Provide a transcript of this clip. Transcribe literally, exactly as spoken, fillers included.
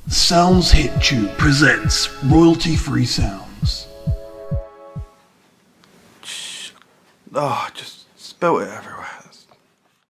Sounds Hit Tube presents royalty-free sounds. Oh, just spilt it everywhere.